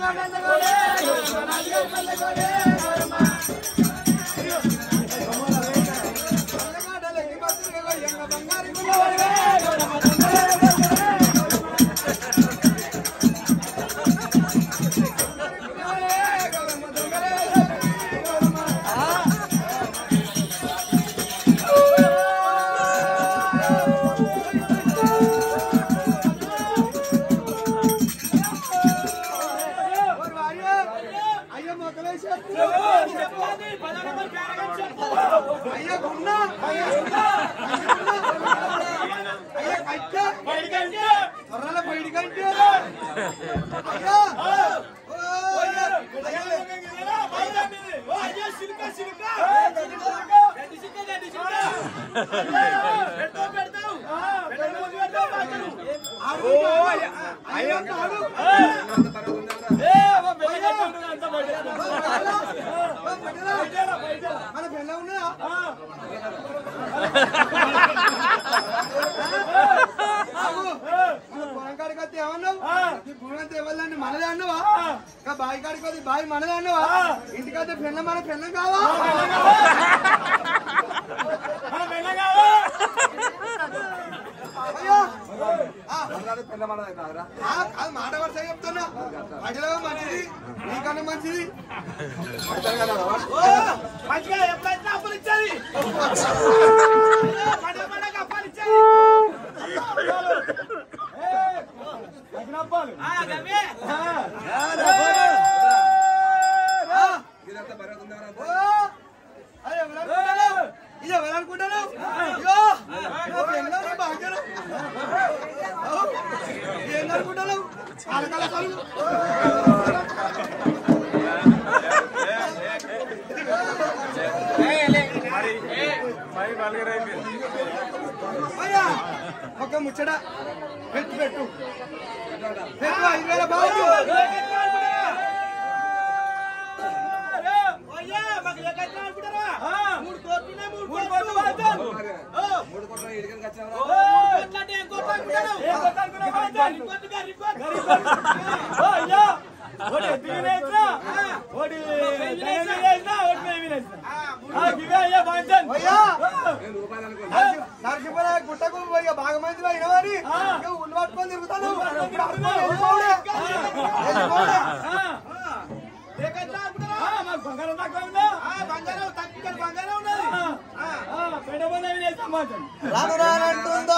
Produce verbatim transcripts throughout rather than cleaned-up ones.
మనదే అన్నవా బాయి కాడికి బాయి మనదే అన్నవా ఇంటికైతే పెళ్ళ మన పెళ్ళం కావా మాట వరుస చెప్తున్నా అడిలో మంచిది నీకన్నా మంచిది మంచిగా ఎప్పుడైతే అప్పులు ఇచ్చేది అప్పులు ఇచ్చేది ఇది ఎవరనుకుంటాను ఏంటనుకుంటాను అలకాల కలు ఒక ముచ్చట పెట్టు పెట్టు పెట్టు ఐదు వేల బాబు మూడు కోట్లు మూడు కోట్లు ఇడికి నరసింహ గుట్టకు పోయి బాగా మంది అయినవాని ఉల్లు పట్టుకొని తిరుగుతాను బంగారం తక్కువ ఉందా బంగారం తక్కువ బంగారం ఉన్నది పెడబోదని సమాజం రాను రానంటుందో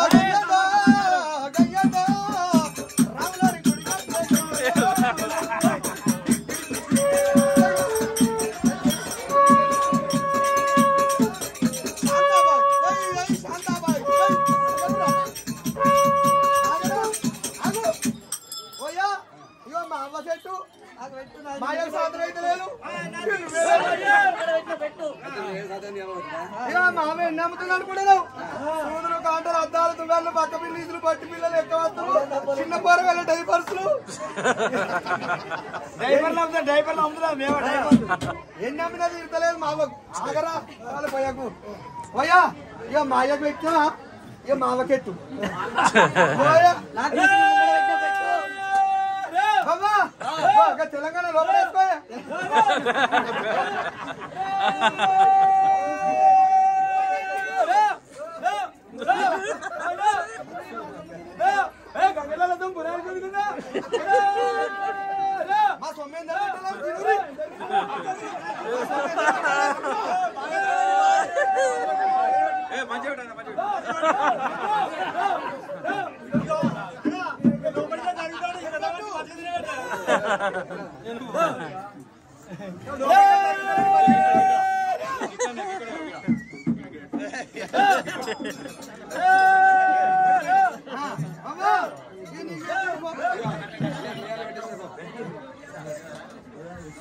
మామ ఎన్ని అమ్ముతుంది అనుకుంటున్నావు సూదులు కాంటలు అద్దాలు దువ్వాళ్ళు పక్క పిల్లలు పట్టి పిల్లలు ఎక్కువ వస్తారు చిన్న పోరగాళ్ళ డైపర్స్లు డైపర్లు అమ్ముతా డైపర్లు అమ్ముతా మేము ఎన్ని అమ్మినా తీర్తలేదు మావకు ఆగరా వాళ్ళ పోయాకు పోయా ఇక మాయకు పెట్టినా ఇక మావకెట్టు తెలంగాణ లోపల వేసుకోయా మా సొమ్మ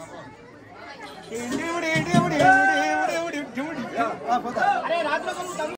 అరే రాత్రి